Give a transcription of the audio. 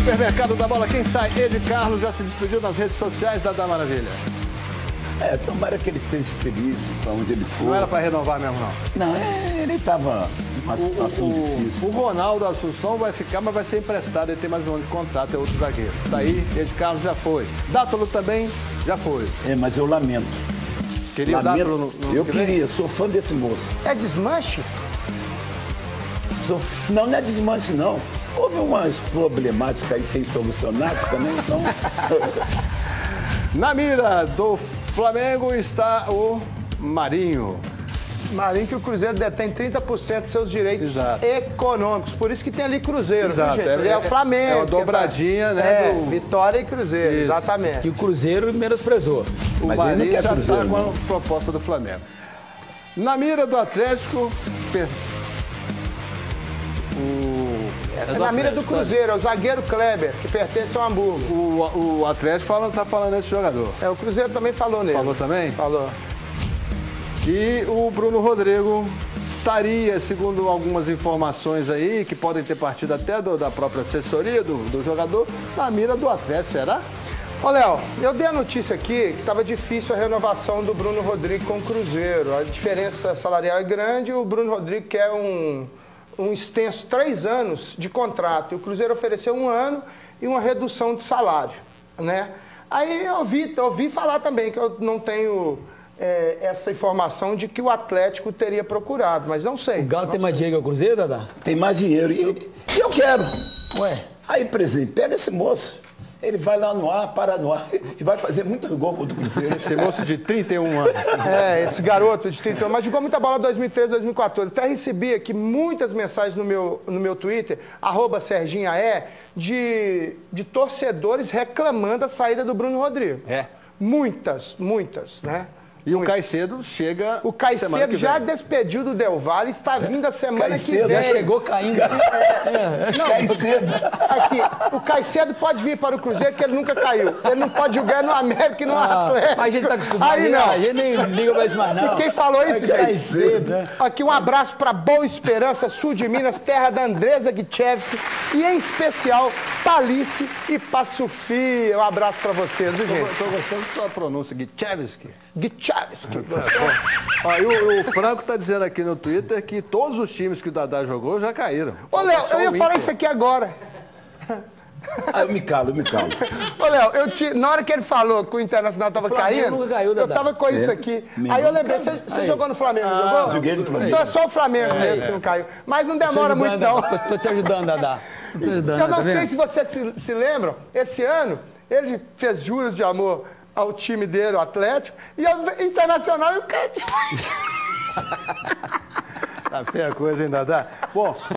Supermercado da Bola, quem sai? Ed Carlos já se despediu nas redes sociais da Maravilha. Tomara que ele seja feliz para onde ele for. Não era para renovar mesmo, não? Não, ele estava numa situação difícil. O Ronaldo Assunção vai ficar, mas vai ser emprestado. Ele tem mais um ano de contrato, é outro zagueiro. Daí, Ed Carlos já foi. Dátolo também já foi. Mas eu lamento. Queria o Dátolo no Eu queria, sou fã desse moço. É desmanche? Não é desmanche, não. Houve umas problemáticas aí sem solucionar também, então... Na mira do Flamengo está o Marinho. Marinho, que o Cruzeiro detém 30% dos seus direitos econômicos. Por isso que tem ali Cruzeiro, viu, gente? É o Flamengo. É uma dobradinha, né? Vitória e Cruzeiro, isso. Exatamente. Que o Cruzeiro menosprezou. O Marinho já está com a proposta do Flamengo. Na mira do Atlético... Na mira do Cruzeiro, é o zagueiro Kleber, que pertence ao Hamburgo. O Atlético está falando nesse jogador. O Cruzeiro também falou nele. Falou também? Falou. E o Bruno Rodrigo estaria, segundo algumas informações aí, que podem ter partido até da própria assessoria do jogador, na mira do Atlético, será? Ô, Léo, eu dei a notícia aqui que estava difícil a renovação do Bruno Rodrigo com o Cruzeiro. A diferença salarial é grande e o Bruno Rodrigo quer um extenso 3 anos de contrato. E o Cruzeiro ofereceu 1 ano e uma redução de salário, né? Aí eu ouvi falar também que eu não tenho essa informação de que o Atlético teria procurado, mas não sei. O Galo tem mais dinheiro que o Cruzeiro, Dadá? Tem mais dinheiro e eu quero. Ué? Aí, presidente, pega esse moço. Ele vai lá no ar, para no ar e vai fazer muito gol contra o Cruzeiro. Esse moço de 31 anos. Esse garoto de 31 anos, mas jogou muita bola em 2013, 2014. Até recebi aqui muitas mensagens no meu Twitter, @SerginhaE, de torcedores reclamando a saída do Bruno Rodrigo. Muitas, né? E o Caicedo chega. O Caicedo já despediu do Del Valle, está vindo a semana que vem. Já chegou caindo. Caicedo. Aqui, o Caicedo pode vir para o Cruzeiro, que ele nunca caiu. Ele não pode jogar no América e no Atlético. Mas a gente está acostumado. Aí não. A gente nem liga mais não. E quem falou isso, gente? Caicedo, né? Aqui um abraço para Boa Esperança, sul de Minas, terra da Andresa Guichevski. E em especial, Talice e Passufia. Um abraço para vocês, viu, gente? Estou gostando da sua pronúncia, Guichevski. Guichevski. E o Franco está dizendo aqui no Twitter que todos os times que o Dadá jogou já caíram. Ô, Léo, eu ia falar isso aqui agora. Eu me calo. Ô, Léo, na hora que ele falou que o Internacional estava caindo, nunca caiu, eu estava com isso aqui. Aí eu lembrei, você jogou no Flamengo, não jogou? Joguei no Flamengo. Então é só o Flamengo mesmo que não caiu. Mas não demora muito, não. Estou te ajudando, Dadá. Eu não sei se vocês se lembram, esse ano ele fez juros de amor ao time dele, o Atlético, e o Internacional e o Cássio. Tá feia a coisa, hein, Dadá? Bom...